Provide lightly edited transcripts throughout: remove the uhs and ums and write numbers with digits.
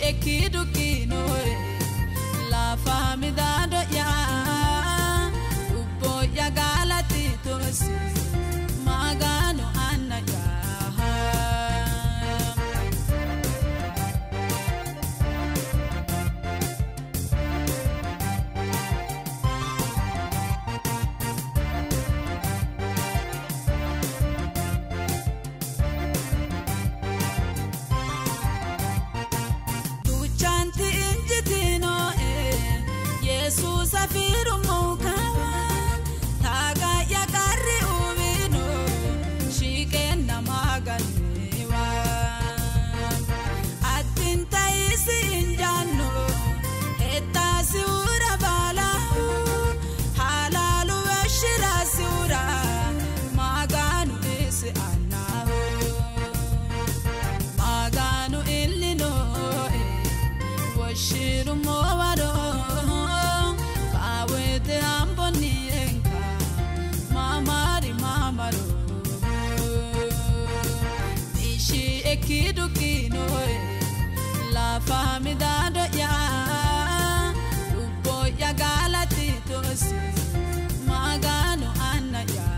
ekiduki noe la famida do ya ubo ya galati tosi magano anna ya Jesus afiru mokawa taga ya kari ubino shikena maganewa atinta isi injano eta siura bala halalu washira siura maganu isi anaho maganu illino washiru mowaro te ambonienka mamari mamaro ishi ekiduki noe la famida do ya ubo ya galati tosi magano anna ya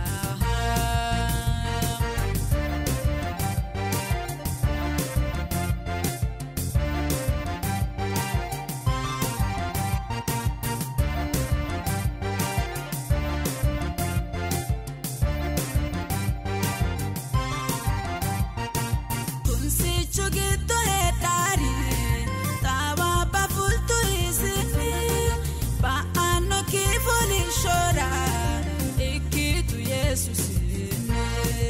Chugito etari tawa pa fulto isini pa ano ki foli shora ikitu Jesus ne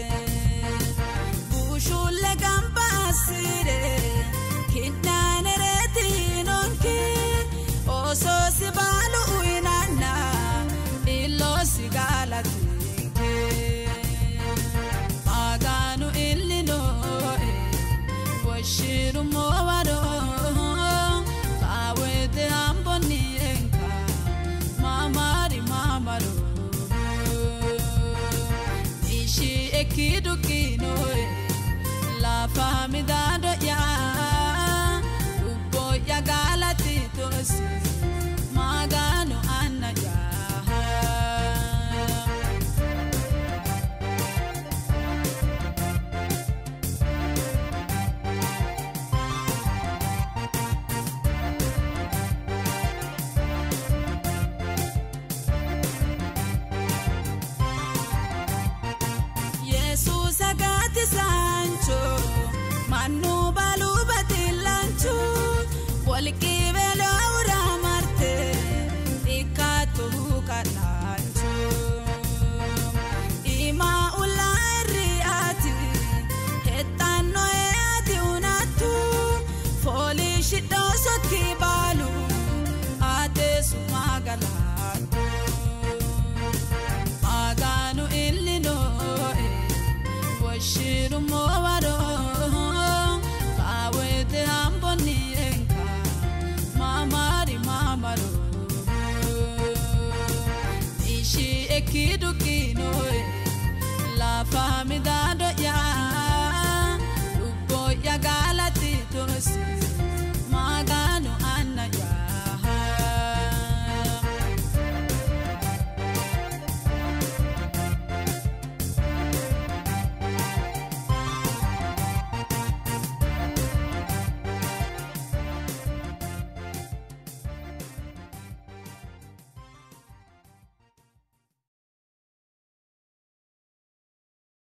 bushule gamba asire kinane retinonki oso sibalu uinana ilo sigalatinke maganu illino shiru mowaro kawete ambonienka mamari mamaro ishi ekiduki noe la famida do ya ubo ya galati tosi magano anna ya Sagati Sancho Manu balu batilancho Walki velo ura marte Ikatu kalancho Ima ulari ati Hetano ati unatu Foli shido soki balu Ate sumagalanto Maganu illino shiru mowaro kawete ambonienka mamari mamaro ishi ekiduki